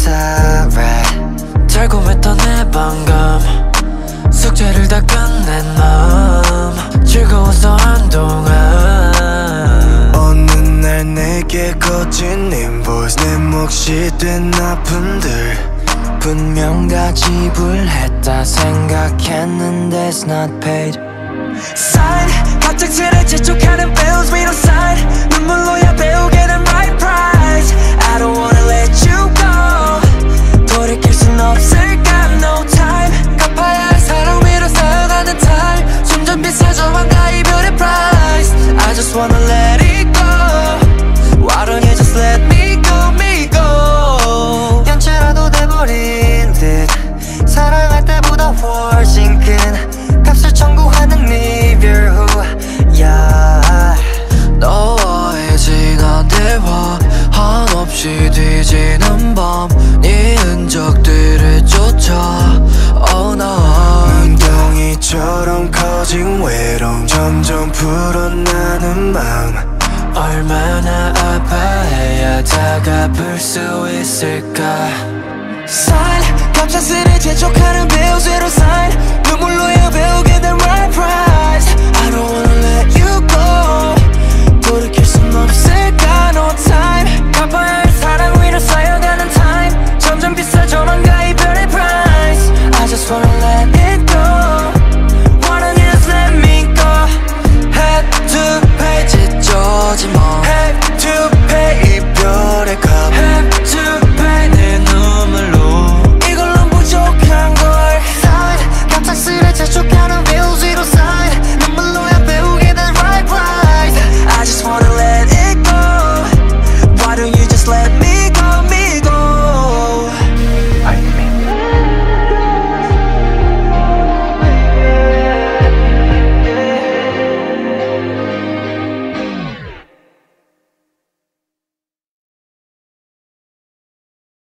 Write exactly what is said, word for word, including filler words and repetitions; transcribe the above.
alright. 달콤했던 내 방금 숙제를 다 끝낸 맘 즐거웠어 한동안. 어느 날 내게 거친 인보이스 내 몫이 된 아픔들 분명 다 지불했다 생각했는데 it's not paid. Sign 갑작스레 재촉하는 bills we don't sign. 눈물로야 배우게 된 my price. I don't wanna let you go. 돌이킬 순 없을까 no time. 갚아야 할 사랑 위로 쌓여가는 time. 점점 비싸져 한가 이별의 price. I just wanna let it go. Why don't you just let me go me go. 연체라도 돼버린 듯 사랑할 때보다 훨씬 큰 값을 청구하는 이별 후 yeah. 너와의 지난 대화 한없이 뒤지는 밤 네 흔적들을 쫓아 oh no. 눈덩이처럼 커진 외로움 점점 불어나는 마음 얼마나 아파해야 다가볼 수 있을까. Sign 갑작스레 재촉하는 bills 위로